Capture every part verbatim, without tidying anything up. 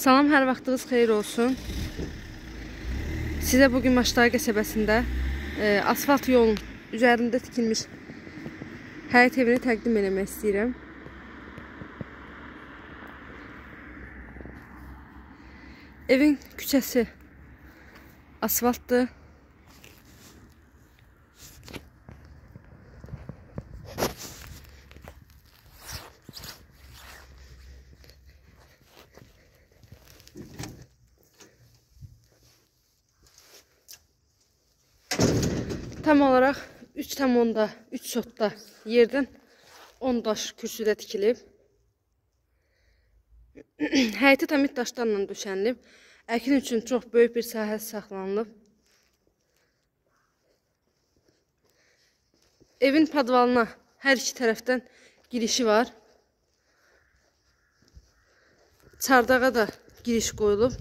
Salam, hər vaxtınız xeyir olsun. Sizə bugün Maştay qəsəbəsində e, asfalt yolun üzərində tikilmiş həyət evini təqdim eləmək istəyirəm. Evin küçəsi asfaltdır. Tam olaraq üç tam onda üç sotda yerdən on daş kürsüdə tikilib. Həyəti tamit daşlarla döşənilib. Əkin üçün çox böyük bir sahə saxlanılıb. Evin padvalına hər iki tərəfdən girişi var. Çardağa da giriş qoyulub.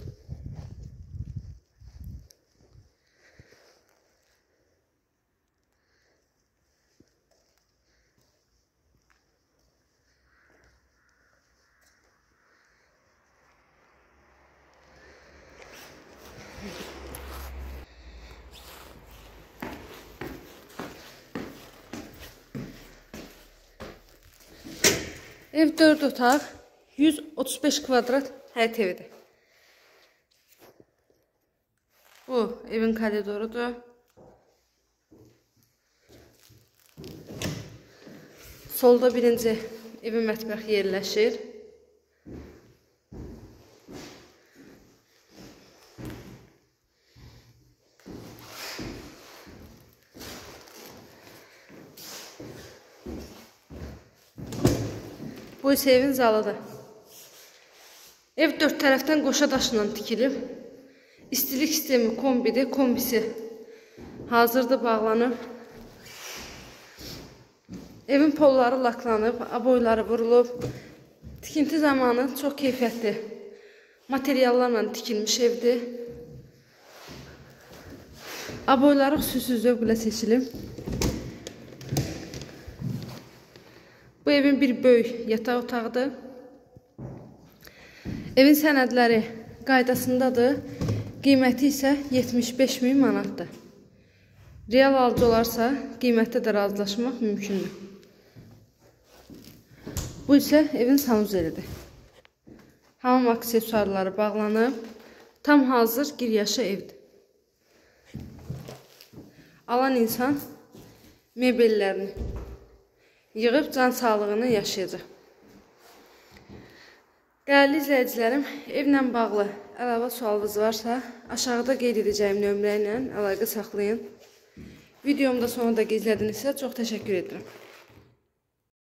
Ev dörd otaq, yüz otuz beş kvadrat həyət evidir. Bu evin koridorudur. Solda birinci evin mətbəxi yerləşir. Bu isə evin zalıdır. Ev dörd tərəfdən qoşa daşla tikilib. İstilik sistemi kombidir. Kombisi hazırda bağlanıb. Evin polları laklanıb, aboyları vurulub. Tikinti zamanı çox keyfiyyətli materiallarla tikilmiş evdir. Aboyları xüsusi zövqlə seçilib. Bu evin bir böyük yataq otağıdır. Evin sənədləri qaydasındadır. Qiyməti isə yetmiş beş min manatdır. Real alıcı olarsa qiymətdə də razılaşmaq mümkündür. Bu isə evin sanuzelidir. Hamam aksesuarları bağlanıb. Tam hazır giryaşı evdir. Alan insan mebellərini yığıb can sağlığını yaşayacaq. Dəyərli izləyicilərim, evlə bağlı əlavə sualınız varsa, aşağıda qeyd edəcəyim nömrə ilə əlaqə saxlayın. Videomda sonunda izlədinizsə çox təşəkkür edirəm.